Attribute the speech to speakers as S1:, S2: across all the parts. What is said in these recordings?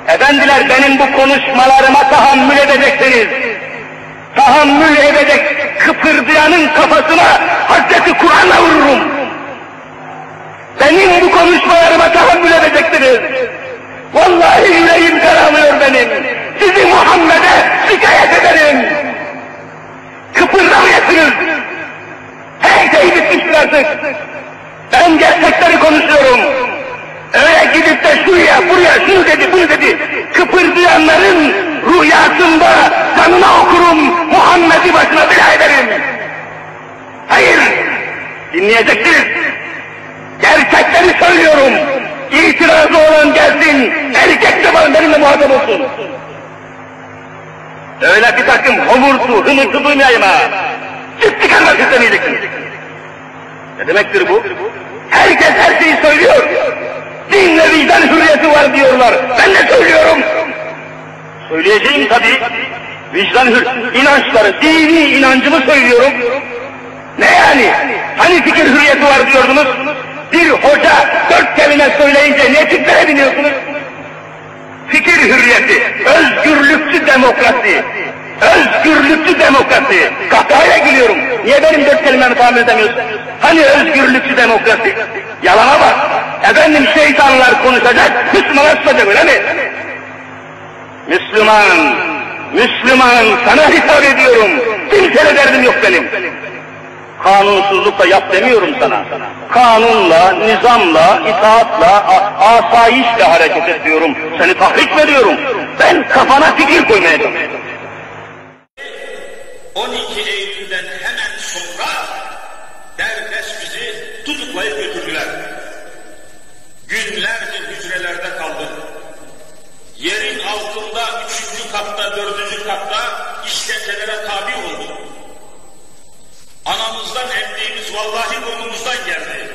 S1: Efendiler, benim bu konuşmalarıma tahammül edeceksiniz. Tahammül edecek kıpırdayanın kafasına Hazreti Kur'an'la vururum. Benim bu konuşmalarıma tahammül edeceksiniz. Vallahi yüreğim kararmıyor benim. Sizi Muhammed'e şikayet ederim. Kıpırdamıyorsunuz. Her şey bitmiştir artık. Ben gerçekleri konuşuyorum. Öyle gidip de şuraya buraya şunu dedi bunu dedi. Kıpırdayanların rüyasında canına okurum, Muhammed'i başına bela ederim. Hayır, dinleyeceksiniz. Gerçekleri söylüyorum. İtirazı olan gelsin, erkek de var benimle muhatap olsun. Öyle bir takım homurtu, hımırtı duymayayım ha. Çık çıkarmak istemeyeceksiniz. Ne demektir bu? Herkes her şeyi söylüyor. Din ve vicdan hürriyeti var diyorlar. Ben de söylüyorum. Söyleyeceğim tabii. Vicdan inançları, dini inancımı söylüyorum. Ne yani? Hani fikir hürriyeti var diyordunuz? Bir hoca 4 kelime söyleyince niye tiplere biniyorsunuz? Fikir hürriyeti, özgürlükçü demokrasi. Özgürlükçü demokrasi. Kahkahayla gülüyorum. Niye benim 4 kelimemi tahmin edemiyorsun? Hani özgürlükçü demokrasi? Yalana bak. Efendim şeytanlar konuşacak, Müslümanlar susacak, öyle mi? Müslüman sana hitap ediyorum. Kimseyle derdim yok benim. Kanunsuzlukla yap demiyorum sana. Kanunla, nizamla, itaatla, asayişle hareket ediyorum. Seni tahrik mi ediyorum? Ben kafana fikir koymaya çalışıyorum.
S2: 12 Eylül'den hemen sonra derdest bizi tutuklayıp götürdüler. Günlerce hücrelerde kaldık. Yerin altında 3. katta, 4. katta işkencelere tabi olduk. Anamızdan emdiğimiz vallahi burnumuzdan geldi.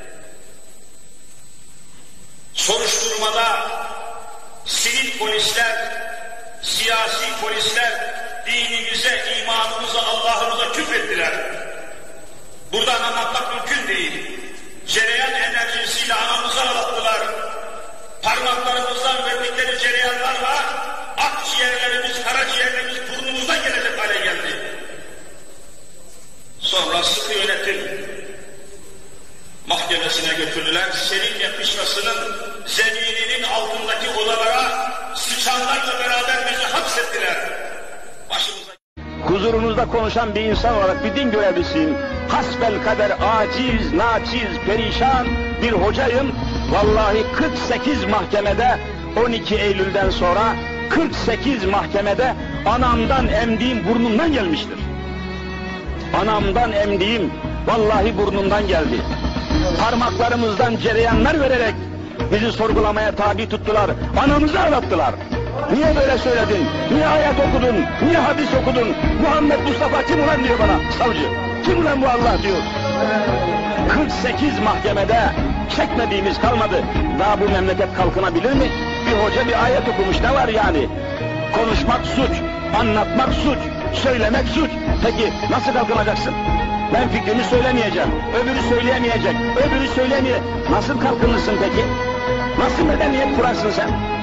S2: Soruşturmada sivil polisler, siyasi polisler dinimize, imanımıza, Allah'ımıza küfrettiler. Buradan anlatmak mümkün değil. Cereyan enerjisiyle anamızı ağlattılar. Parmaklarımızdan verdikleri cereyanlarla akciğerlerimiz, karaciğerlerimiz burnumuzdan gelecek hale geldi. Sonra sıkı yönetim mahkemesine götürdüler. Selim yapışmasının zemininin altındaki odalara sıçanlarla beraber bizi hapsettiler. Başımıza...
S3: Huzurunuzda konuşan bir insan olarak bir din görevlisiyim. Hasbelkader aciz, naçiz, perişan bir hocayım. Vallahi 48 mahkemede 12 Eylül'den sonra 48 mahkemede anamdan emdiğim burnumdan gelmiştir. Anamdan emdiğim vallahi burnumdan geldi. Parmaklarımızdan cereyanlar vererek bizi sorgulamaya tabi tuttular. Anamızı ağlattılar. Niye böyle söyledin? Niye ayet okudun? Niye hadis okudun? Muhammed Mustafa kim ulan diyor bana savcı. Kim ulan bu Allah diyor. 48 mahkemede çekmediğimiz kalmadı. Daha bu memleket kalkınabilir mi? Bir hoca bir ayet okumuş, ne var yani? Konuşmak suç, anlatmak suç, söylemek suç. Peki nasıl kalkınacaksın? Ben fikrimi söylemeyeceğim, öbürü söyleyemeyecek, öbürü söyleyemeyecek. Nasıl kalkınırsın peki? Nasıl medeniyet kurarsın sen?